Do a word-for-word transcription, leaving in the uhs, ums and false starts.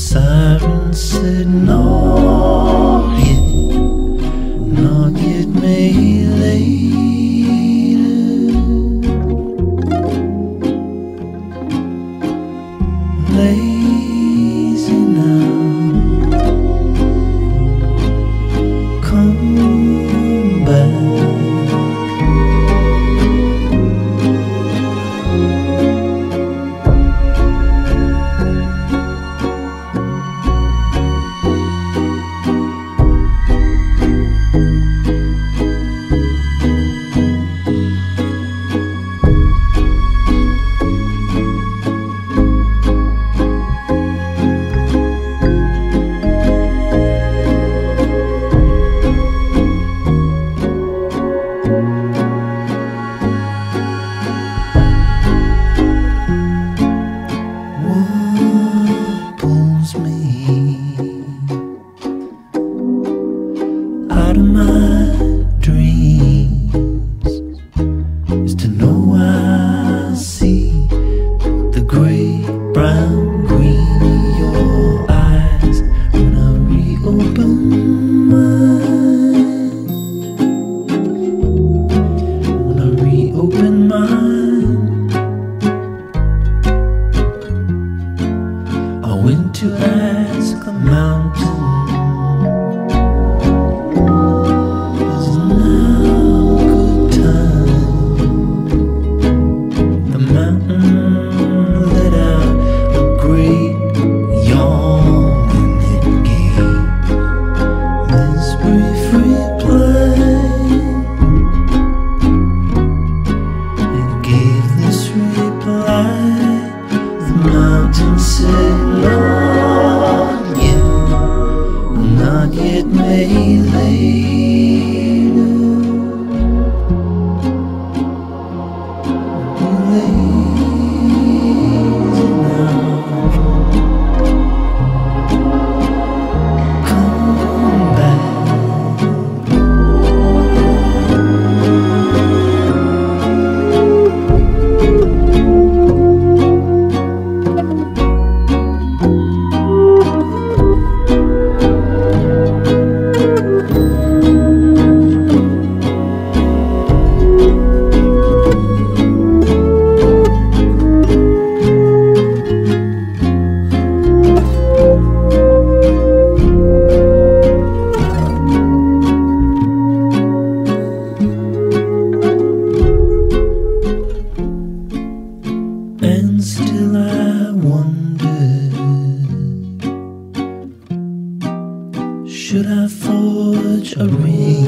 siren said, not yet, not yet, maybe later. Lazy now, come back. Out of my dreams is to know I see the gray, brown, green in your eyes when I reopen mine. When I reopen mine, I went to ask a mountain. Not yet, maybe later. Lazy now, come back. And still I wonder, should I forge a ring?